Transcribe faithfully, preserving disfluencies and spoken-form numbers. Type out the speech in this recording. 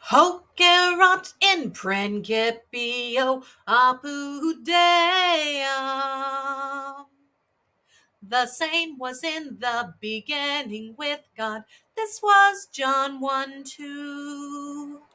Hoc erat in principio apud Deum. The same was in the beginning with God. This was John one two.